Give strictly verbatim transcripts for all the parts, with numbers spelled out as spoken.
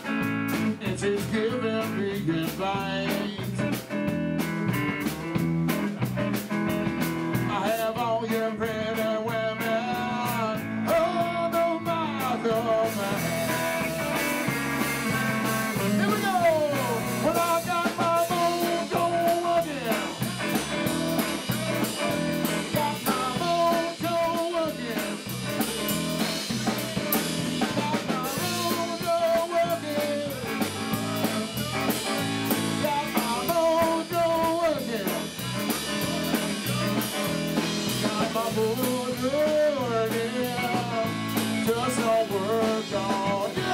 and she's giving me advice. I have all your pretty women under my domain. Here we go! Well, I got my mojo again. Got my mojo again. Got my mojo again. Got my mojo again. Got my mojo again. Just don't work on you.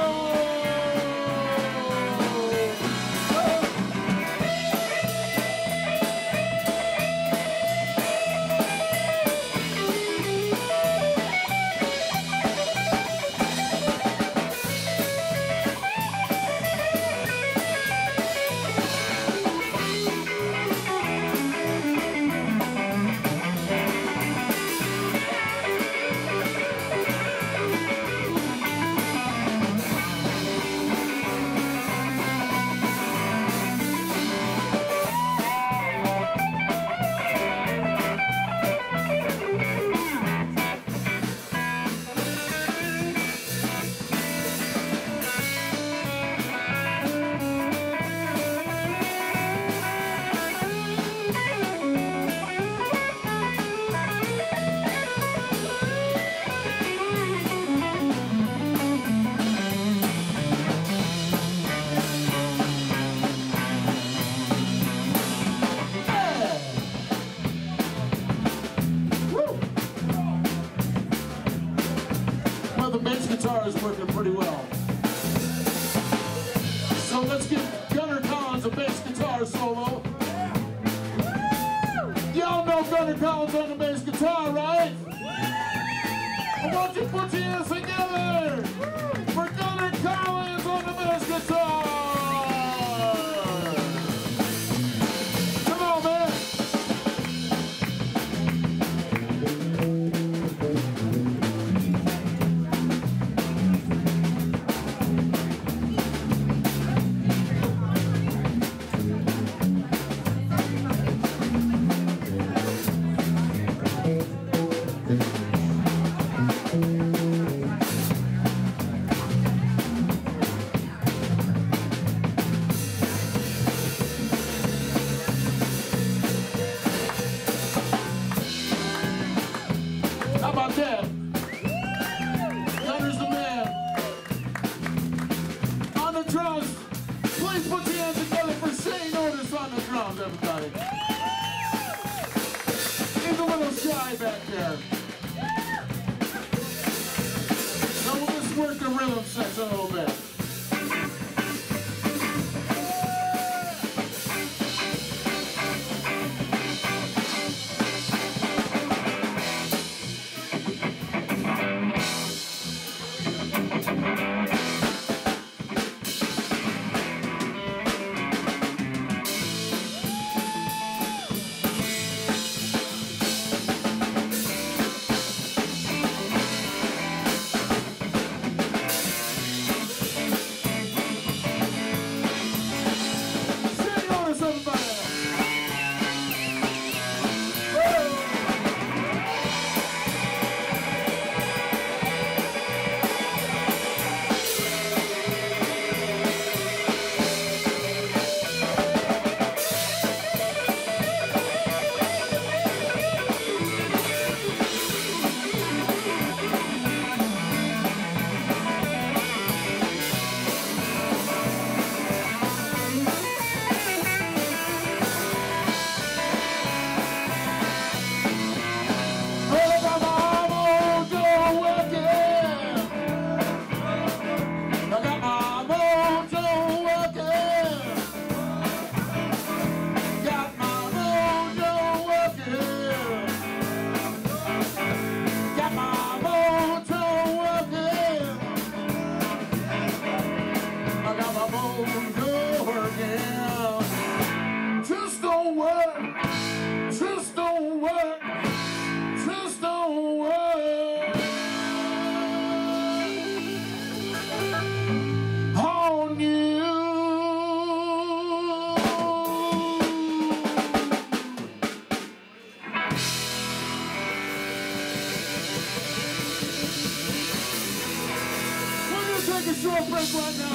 The bass guitar is working pretty well. So let's give Gunner Collins a bass guitar solo. Y'all know Gunner Collins on the bass guitar, right? I want you to put your hands together for Gunner Collins on the bass guitar. Come on, man. How about that? Gunner's the man. On the drums, please put your hands together for Shane Otis on the drums, everybody. He's a little shy back there. So we'll just work the rhythm section a little bit.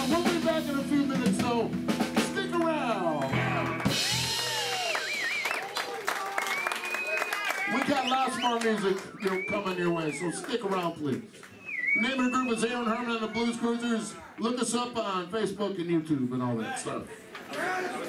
So we'll be back in a few minutes, so stick around. We got lots more music you know, coming your way, so stick around, please. The name of the group is Aaron Herman and the Blues Cruisers. Look us up on Facebook and YouTube and all that stuff.